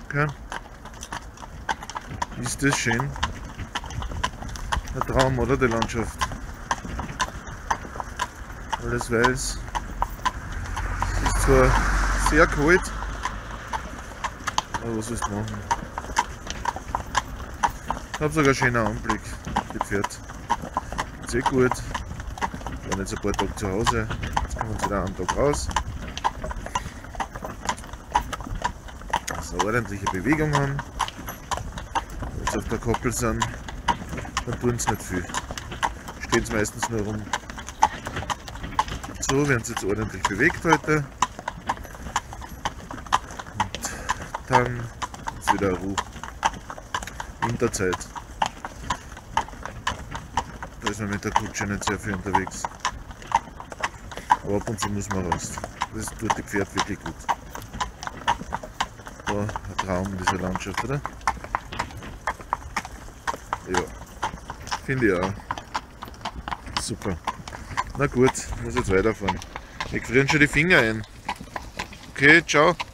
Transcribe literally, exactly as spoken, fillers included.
Okay. Ist das schön. Ein Traum, oder? Die Landschaft. Alles weiß. Es ist zwar sehr kalt, aber was willst du machen? Ich habe sogar einen schönen Anblick. Die Pferde. Sehr gut. Ich war jetzt ein paar Tage zu Hause. Jetzt kommen wir wieder einen Tag raus. Dass wir ordentliche Bewegung haben. Wenn sie auf der Koppel sind, dann tun sie nicht viel. Stehen sie meistens nur rum. So, werden sie jetzt ordentlich bewegt heute. Und dann ist wieder Ruhe. Winterzeit. Da ist man mit der Kutsche nicht sehr viel unterwegs. Aber ab und zu muss man raus. Das tut die Pferd wirklich gut. Da ein Traum in dieser Landschaft, oder? Ja, finde ich auch. Super. Na gut, muss jetzt weiterfahren. Ich frieren schon die Finger ein. Okay, ciao.